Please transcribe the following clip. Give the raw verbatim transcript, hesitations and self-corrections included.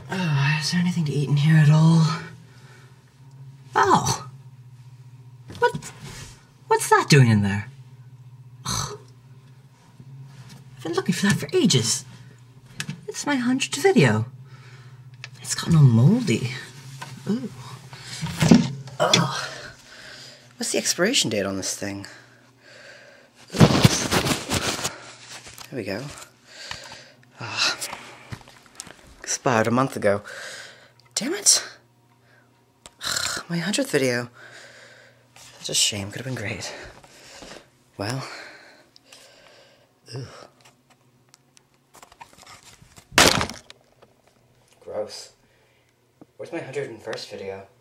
Uh, is there anything to eat in here at all? Oh! What? What's that doing in there? Ugh. I've been looking for that for ages. It's my hundredth video. It's gotten all moldy. Ooh. Ugh. What's the expiration date on this thing? There we go. Ah. Expired a month ago. Damn it. Ugh, my hundredth video. Such a shame. Could have been great. Well. Ugh. Gross. Where's my hundred and first video?